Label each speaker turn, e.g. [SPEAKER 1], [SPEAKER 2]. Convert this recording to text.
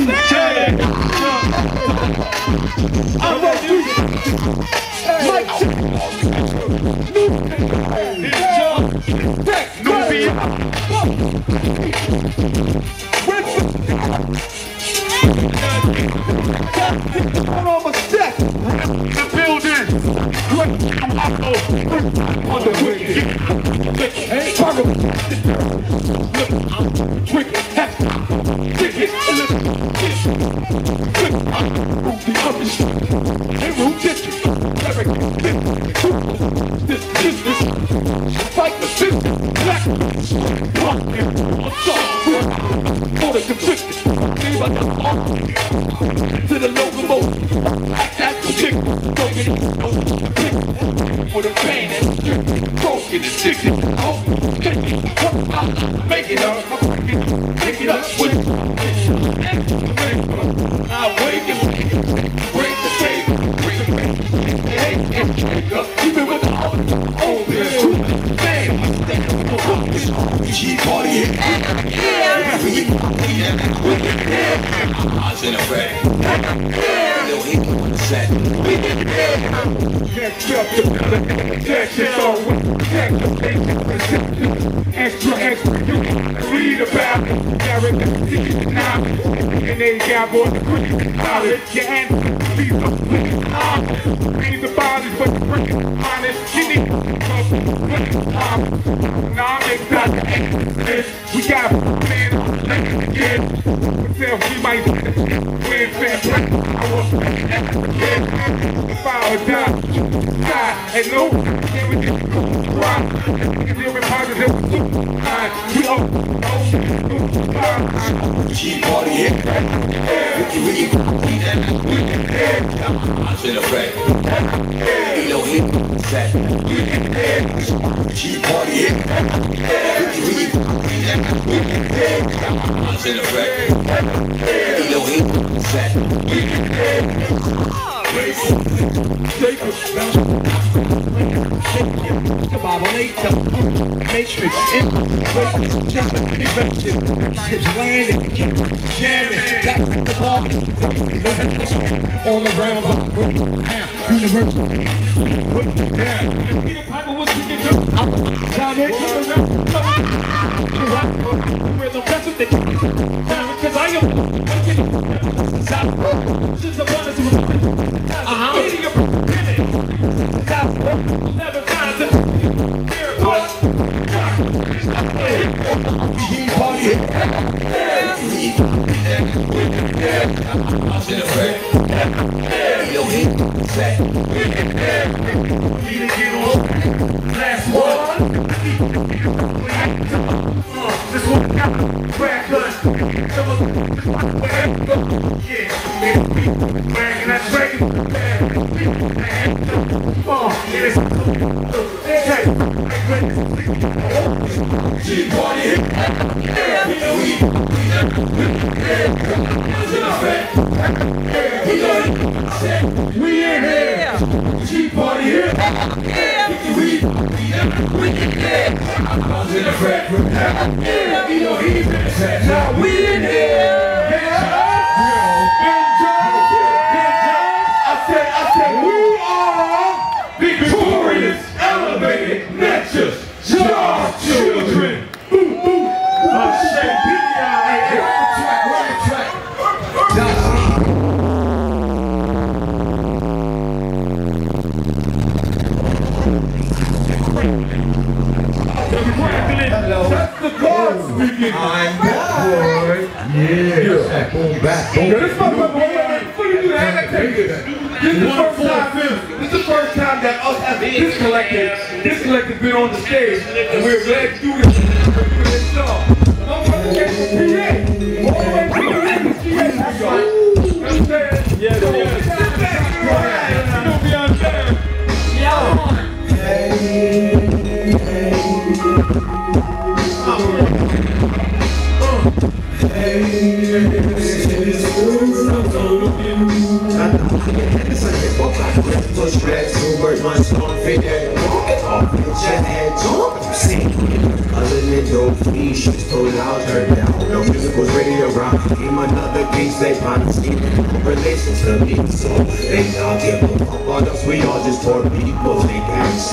[SPEAKER 1] I'm a new Mike the building. On the wicked. Hey, fight the system. Black for the convicted. To the locomotive. That's the chick. For the pain and broken and addicted. Make it up. Pick it up with I wake and break the table. Even with the Tea party, eyes in a bag. Little heat on the set. Extra, you read about it. And they got more than college. Your ancestors ain't the bodies, but the freaking honest. You need nah, they got the answers. We got a man on the left again. Myself, we might win fair play. I was if I would die, and no, can we just go rock? And there were positive, we all Tea party here. We eyes in a bag. You know he set. Tea party here. Eyes in a bag. You know he set. Matrix, his land and jamming, back to the ball, all around university. Where the rest of the because I am never find it. Last one. This one crack gun. Yeah, that's breaking. Tea party. We in here. Tea party here. We in here. Now we in here. I said we are victorious, elevated, natures, JAHS children. That's the cards speaking. I'm back, boy. Yeah. Boom, back. Boom. This motherfucker, before you do that, I take this. This is the first time that us as this collective been on the stage, and we're glad to do this. Motherfucker came from PA. All the way to the PA. Yeah, don't be on time. It's like a book, I put those dreads, so birds, my song, fade.
[SPEAKER 2] off. Get your head off. You see, other than dope me, she's told out, her down. No musicals ready around. Game another piece, they probably see relations to me. So they not give a fuck about us. We all just poor people. They can't